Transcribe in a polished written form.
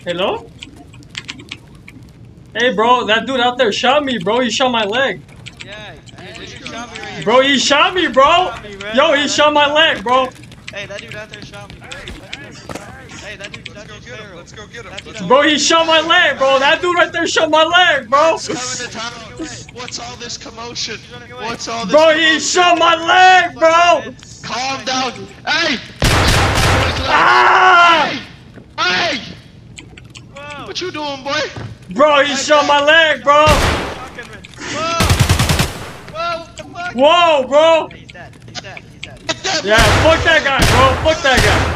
Hello? Hey, bro, that dude out there shot me, bro. He shot my leg. Yeah, he shot me right here. Bro, he shot me, bro. Yo, he shot my leg, bro. Hey, that dude out there shot me, bro. Hey, that dude, Let's go get him. Bro, he shot my leg, bro. That dude right there shot my leg, bro. What's all this commotion? What's all this Bro, he shot my leg, bro. Calm down. Hey! Ah! Hey! What you doing, boy? Bro, he shot my leg, bro. Whoa, bro. He's dead. Yeah, fuck that guy, bro. Fuck that guy.